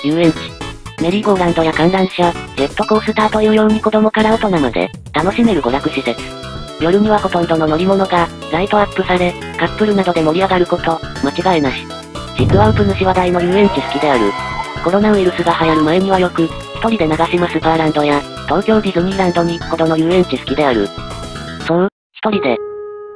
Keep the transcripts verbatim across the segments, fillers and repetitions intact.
遊園地。メリーゴーランドや観覧車、ジェットコースターというように子供から大人まで、楽しめる娯楽施設。夜にはほとんどの乗り物が、ライトアップされ、カップルなどで盛り上がること、間違いなし。実はウプ主話題の遊園地好きである。コロナウイルスが流行る前にはよく、一人で長島スパーランドや、東京ディズニーランドに行くほどの遊園地好きである。そう、一人で。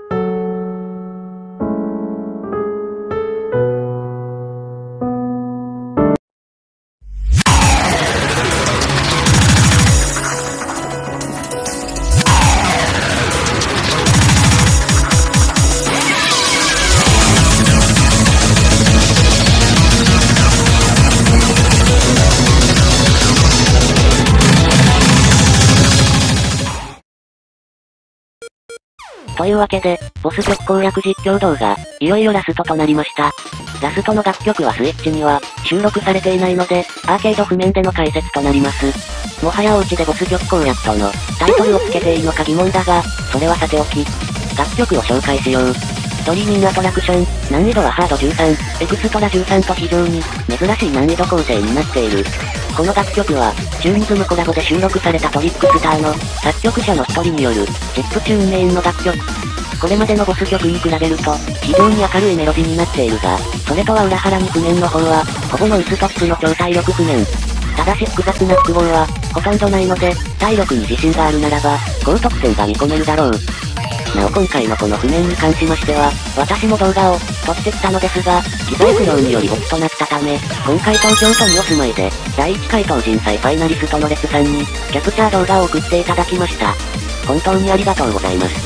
というわけで、ボス曲攻略実況動画、いよいよラストとなりました。ラストの楽曲はスイッチには、収録されていないので、アーケード譜面での解説となります。もはやお家でボス曲攻略との、タイトルをつけていいのか疑問だが、それはさておき。楽曲を紹介しよう。ドリーミンアトラクション、難易度はハードじゅうさん、エクストラじゅうさんと非常に、珍しい難易度構成になっている。この楽曲は、チューンズムコラボで収録されたトリックスターの、作曲者の一人による、チップチューンメインの楽曲。これまでのボス曲に比べると、非常に明るいメロディになっているが、それとは裏腹に譜面の方は、ほぼノイズトップの超体力譜面。ただし複雑な複合は、ほとんどないので、体力に自信があるならば、高得点が見込めるだろう。なお今回のこの譜面に関しましては、私も動画を撮ってきたのですが、機材不良によりボツとなったため、今回東京都にお住まいで、だいいち回答人祭ファイナリストのレツさんに、キャプチャー動画を送っていただきました。本当にありがとうございます。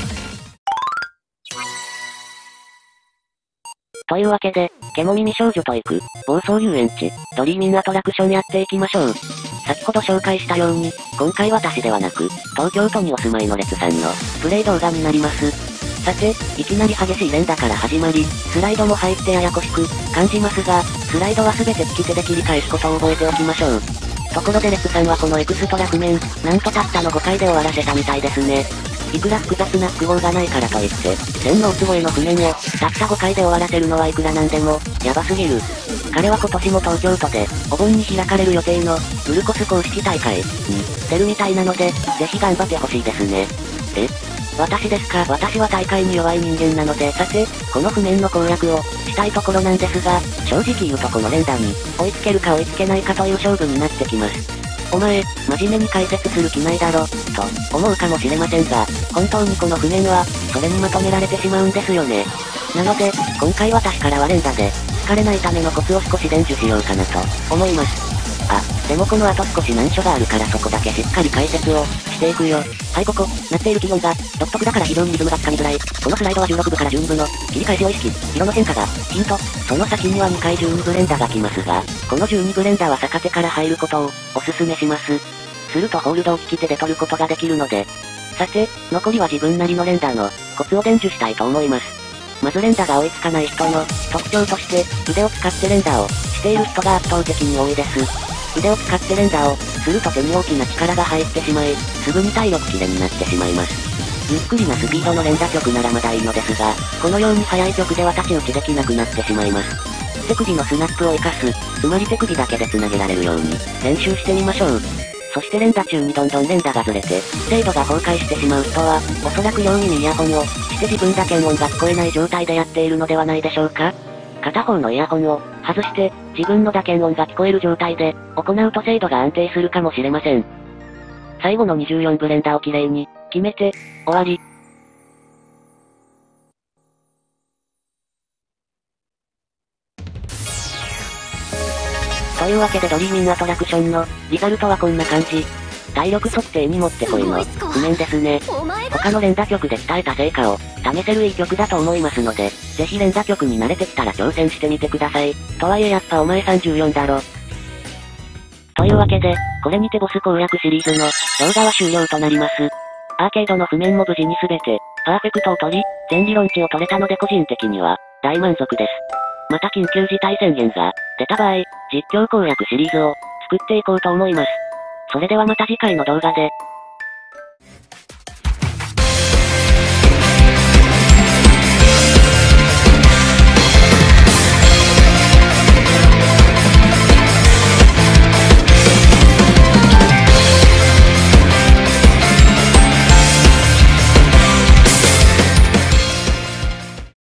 というわけで、獣耳少女と行く、暴走遊園地、ドリーミンアトラクションやっていきましょう。先ほど紹介したように、今回私ではなく、東京都にお住まいのレツさんの、プレイ動画になります。さて、いきなり激しい連打から始まり、スライドも入ってややこしく、感じますが、スライドは全て利き手で切り返すことを覚えておきましょう。ところでレツさんはこのエクストラ譜面、なんとたったのごかいで終わらせたみたいですね。いくら複雑な複合がないからといって、天皇坪への譜面を、たったごかいで終わらせるのはいくらなんでも、やばすぎる。彼は今年も東京都で、お盆に開かれる予定の、ブルコス公式大会、に、出るみたいなので、ぜひ頑張ってほしいですね。え私ですか？私は大会に弱い人間なので、さて、この譜面の攻略を、したいところなんですが、正直言うとこの連打に、追いつけるか追いつけないかという勝負になってきます。お前、真面目に解説する気ないだろ、と、思うかもしれませんが、本当にこの譜面は、それにまとめられてしまうんですよね。なので、今回私からは連打で、疲れないためのコツを少し伝授しようかなと、思います。あ、でもこの後少し難所があるからそこだけしっかり解説を、していくよ。はい、ここ、なっている気温が、独特だから非常にリズムがつかみづらい。このスライドはじゅうろくぶからじゅうにぶの、切り返しを意識、色の変化が、ヒント、その先にはにかいじゅうにぶ連打が来ますが、このじゅうにぶ連打は逆手から入ることを、おすすめします。するとホールドを利き手で取ることができるので。さて、残りは自分なりの連打の、コツを伝授したいと思います。まず連打が追いつかない人の、特徴として、腕を使って連打を、している人が圧倒的に多いです。腕を使って連打を、すると手に大きな力が入ってしまい、すぐに体力切れになってしまいます。ゆっくりなスピードの連打曲ならまだいいのですが、このように速い曲では太刀打ちできなくなってしまいます。手首のスナップを活かす、つまり手首だけで繋げられるように、練習してみましょう。そして連打中にどんどん連打がずれて、精度が崩壊してしまう人は、おそらく両耳イヤホンを、して自分だけ音が聞こえない状態でやっているのではないでしょうか。片方のイヤホンを、外して、自分のだけ音が聞こえる状態で、行うと精度が安定するかもしれません。最後のにじゅうよんぶ連打をきれいに、決めて、終わり。というわけでドリーミンアトラクションの、リザルトはこんな感じ。体力測定にもってこいの、譜面ですね。他の連打曲で鍛えた成果を、試せるいい曲だと思いますので、ぜひ連打曲に慣れてきたら挑戦してみてください。とはいえやっぱお前さんじゅうよんだろ。というわけで、これにてボス攻略シリーズの、動画は終了となります。アーケードの譜面も無事にすべて、パーフェクトを取り、全理論値を取れたので個人的には、大満足です。また緊急事態宣言が、出た場合、実況攻略シリーズを、作っていこうと思います。それではまた次回の動画で、